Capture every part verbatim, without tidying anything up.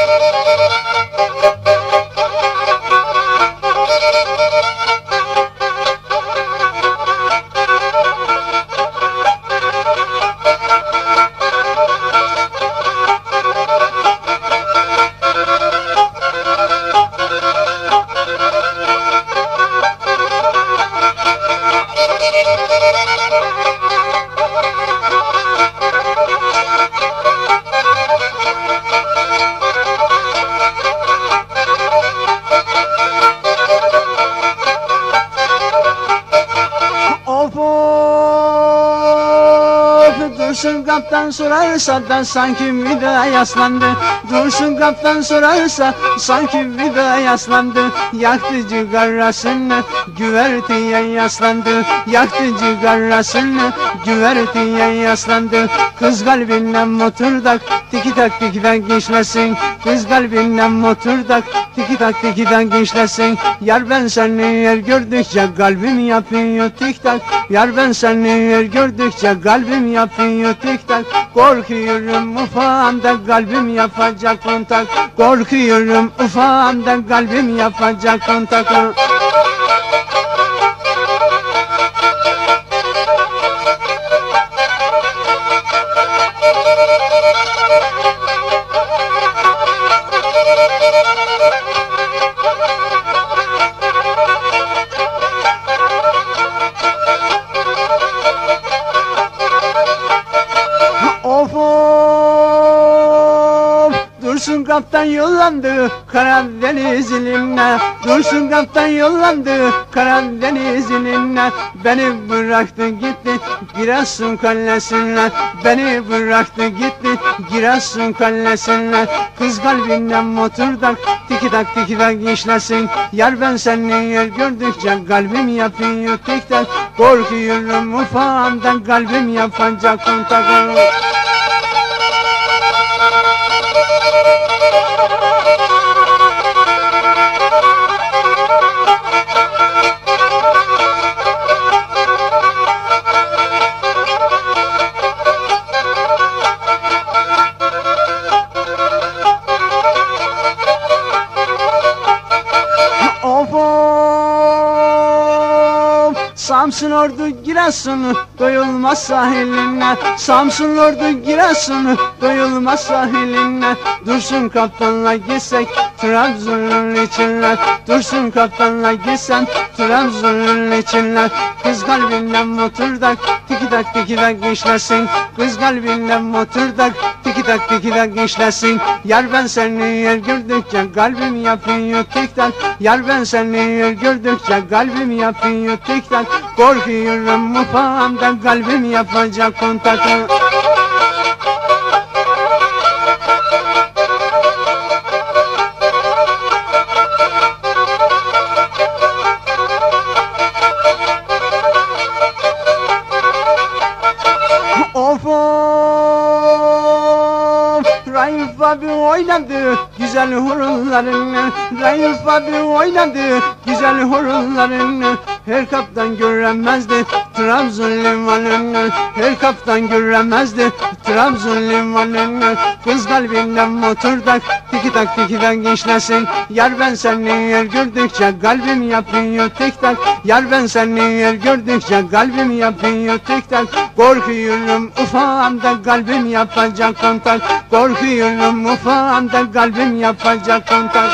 Dursun kaptan sorarsa da sanki bir daha yaslandı. Dursun kaptan sorarsa sanki bir daha yaslandı. Yaktı cigarasını güverteye yaslandı. Yaktı cigarasını güverteye yaslandı. Kız kalbinden motordak tiki tak tiki tak geçmesin. Kız kalbinden motordak tiki tak tiki tak geçmesin. Yar ben seni yer gördükçe kalbim yapıyor tik tak. Yar ben seni yer gördükçe kalbim yapıyor tik tak. Korkuyorum ufağımda kalbim yapacak kontak. Korkuyorum ufağımda kalbim yapacak kontak. Dursun kaptan yollandı Karadeniz iline. Dursun kaptan yollandı Karadeniz iline. Beni bıraktı gitti Giresun kalesine. Beni bıraktı gitti Giresun kalesine. Kız kalbinden motordak tiki tak tiki tak işlesin. Yar ben seni yer gördükçe kalbim yapıyor tik tak. Korkuyorum ufağımdan kalbim yapacak kontak. Samsun Ordu Giresun doyulmaz sahiline. Samsun Ordu Giresun doyulmaz sahiline. Dursun kaptanla gitsek Trabzon'un içinler. Dursun kaptanla gitsen Trabzon'un içinler. Kız kalbinden motordak tiki tak tiki tak işlesin. Kız kalbinden motordak tiki tak tiki tak işlesin. Yar ben seni yer gördükçe kalbim yapıyor tik tak. Yar ben seni yer gördükçe kalbim yapıyor tik tak. Korkuyorum ufağımda kalbim yapacak kontak. Of of Raif abi oynadı güzel horullarını. Raif abi oynadı güzel horullarını. Her kaptan göremezdi Trabzon limanını. Her kaptan göremezdi Trabzon limanını. Kız kalbinden motordak tiki tak tiki tak işlesin. Yar ben seni yer gördükçe kalbim yapıyor tik tak. Yar ben seni yer gördükçe kalbim yapıyor tik tak. Korkuyorum ufağımda kalbim yapacak kontak. Korkuyorum ufağımda kalbim yapacak kontak.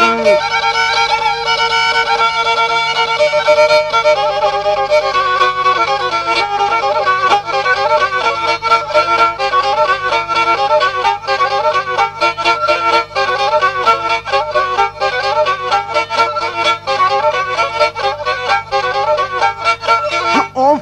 Of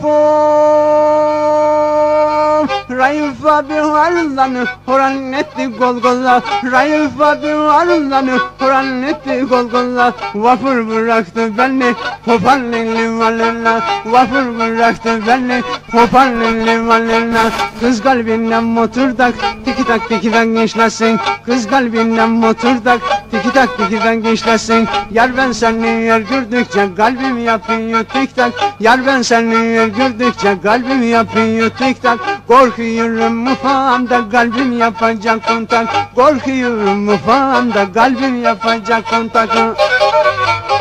of Raif abi harlanı horan etti gol golla. Raif abi harlanı horan etti gol golla. Vapur bıraktı beni Hoparlı limanına. Vapur bıraktı beni Hoparlı limanına. Kız kalbinden motordak tiki tak tiki tak işlesin. Kız kalbinden motordak tiki tak tiki tak işlesin. Yar ben seni yer gördükçe kalbim yapıyor tik tak. Yar ben seni yer gördükçe kalbim yapıyor tik tak. Korkuyorum ufamda kalbim yapacak kontak. Korkuyorum ufamda kalbim yapacak kontak.